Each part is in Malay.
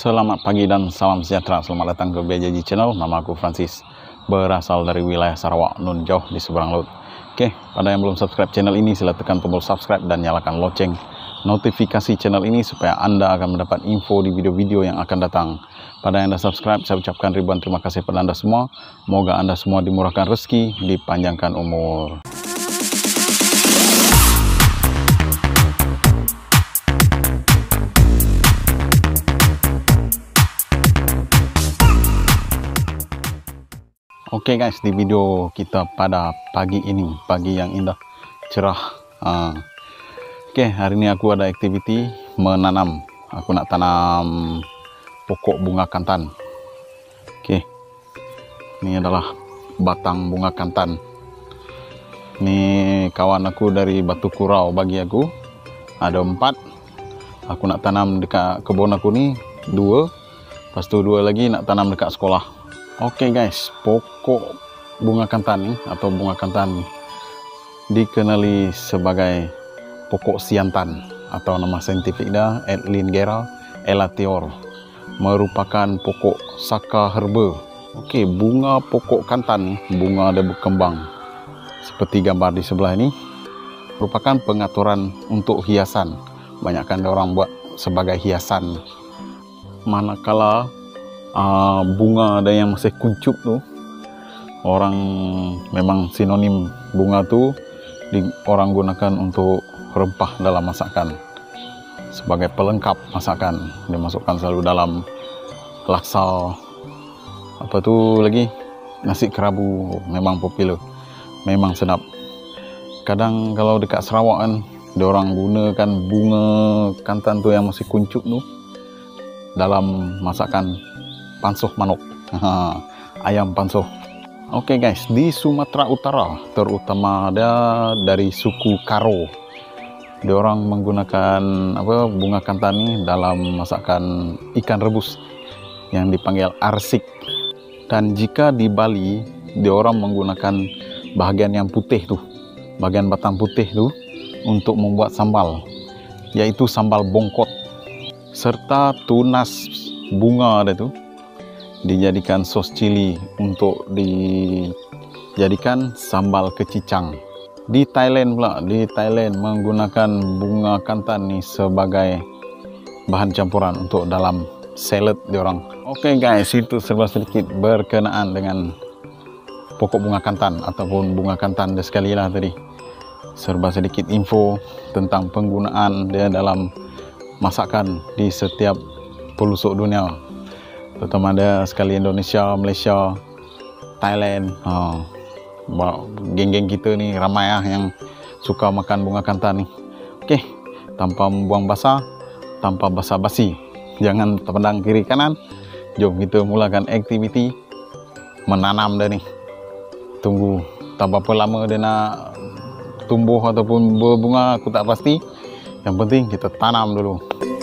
Selamat pagi dan salam sejahtera. Selamat datang ke Biar Jaji Channel. Nama aku Francis, berasal dari wilayah Sarawak, nun jauh di seberang laut. Oke, pada yang belum subscribe channel ini, sila tekan tombol subscribe dan nyalakan lonceng notifikasi channel ini supaya Anda akan mendapat info di video-video yang akan datang. Pada yang dah subscribe, saya ucapkan ribuan terima kasih kepada Anda semua. Moga Anda semua dimurahkan rezeki, dipanjangkan umur. Oke guys, di video kita pada pagi ini, pagi yang indah, cerah. Oke, hari ini aku ada aktiviti menanam. Aku nak tanam pokok bunga kantan. Oke, ini adalah batang bunga kantan. Ini kawan aku dari Batu Kurau bagi aku. Ada 4. Aku nak tanam dekat kebun aku ni 2. Lepas tu 2 lagi nak tanam dekat sekolah. Oke guys, pokok bunga kantan ni atau bunga kantan dikenali sebagai pokok siantan atau nama saintifik dia Edlingera elatior, merupakan pokok saka herba. Oke, bunga pokok kantan, bunga dia berkembang seperti gambar di sebelah ini, merupakan pengaturan untuk hiasan. Banyakkan orang buat sebagai hiasan. Manakala bunga ada yang masih kuncup tu, orang memang sinonim bunga tu orang gunakan untuk rempah dalam masakan, sebagai pelengkap masakan. Dimasukkan selalu dalam laksa, apa tu lagi, nasi kerabu. Memang popular, memang sedap. Kadang kalau dekat Sarawak kan, diorang gunakan bunga kantan tu yang masih kuncup tu dalam masakan pansuh manuk, ayam pansuh. Oke guys, di Sumatera Utara terutama ada dari suku Karo, diorang menggunakan bunga kantan ini dalam masakan ikan rebus yang dipanggil arsik. Dan jika di Bali, diorang menggunakan bahagian yang putih tu, bagian batang putih tu untuk membuat sambal, yaitu sambal bongkot, serta tunas bunga ada tu dijadikan sos cili untuk dijadikan sambal kecicang. Di Thailand pula, di Thailand menggunakan bunga kantan ni sebagai bahan campuran untuk dalam salad diorang. Oke guys, itu serba sedikit berkenaan dengan pokok bunga kantan ataupun bunga kantan dia sekali lah tadi. Serba sedikit info tentang penggunaan dia dalam masakan di setiap pelosok dunia, terutama ada sekali Indonesia, Malaysia, Thailand. Geng-geng kita ni ramai yang suka makan bunga kantan ni. Oke, tanpa membuang basa, tanpa basa-basi, jangan terpandang kiri kanan, jom kita mulakan aktiviti menanam dia ni. Tunggu tak berapa lama dia nak tumbuh ataupun berbunga, aku tak pasti. Yang penting kita tanam dulu.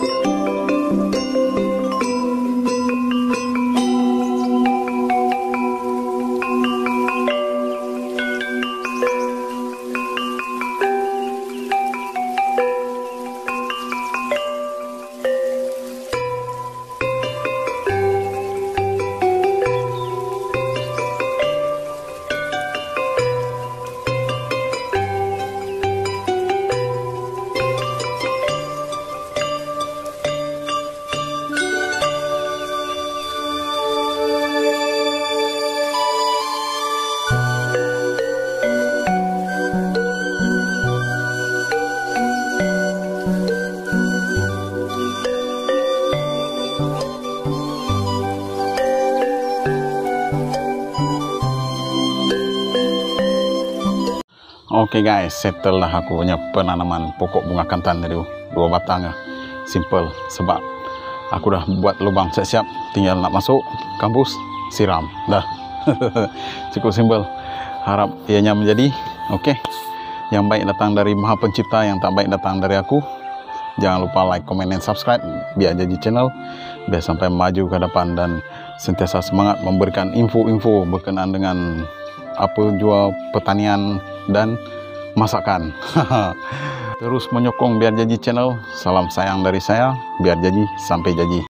Oke guys, settle lah aku punya penanaman pokok bunga kantan tadi, 2 batang ya. Simple, sebab aku dah buat lubang siap-siap, tinggal nak masuk kampus, siram dah. Cukup simple. Harap ianya menjadi. Oke, yang baik datang dari Maha Pencipta, yang tak baik datang dari aku. Jangan lupa like, comment, dan subscribe Biar Jaji Channel, biar sampai maju ke depan dan sentiasa semangat memberikan info-info berkenaan dengan apa jua pertanian dan masakan. Terus menyokong Biar Jaji Channel. Salam sayang dari saya, Biar Jaji sampai jadi.